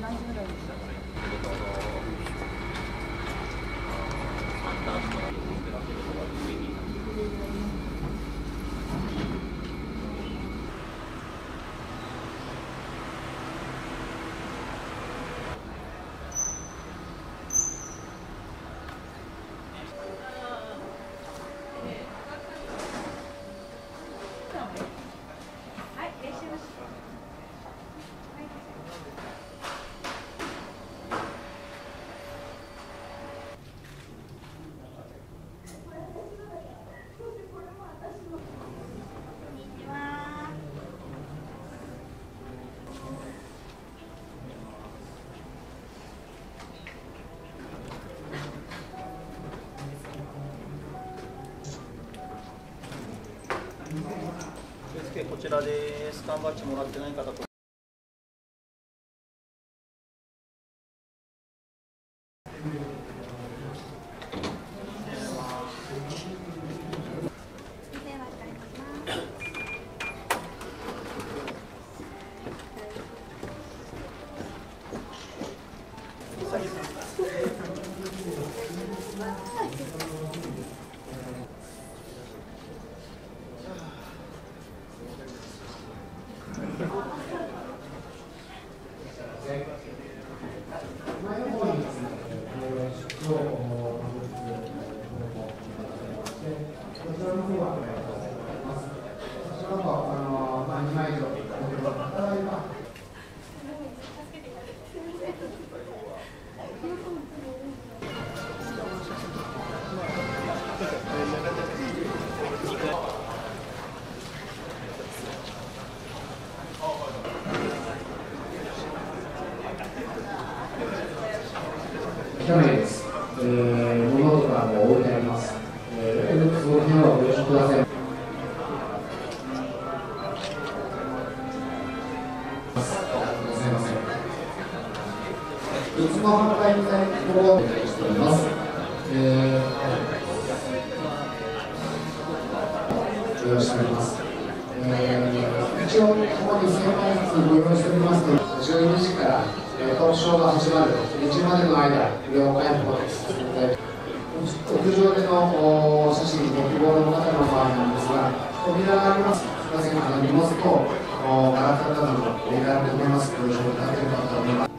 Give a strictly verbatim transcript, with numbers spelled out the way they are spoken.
こちらでスカンバッジもらってない方と。 汚いです。えー、物とかも置いてあります。えー、その辺はご了承ください。すみません。いつも販売になるところをお願いしております。えー、よろしくお願いします。えー、一応、ここにせんまいずつご用意しておりますので、じゅうにじから、えー、トークショーが始まるにじまでの間、了解のことです。屋上での写真ご希望の方の場合なんですが、扉があります。すみません、あの荷物とガラクタなども入れられております。ご了承いただければと思います。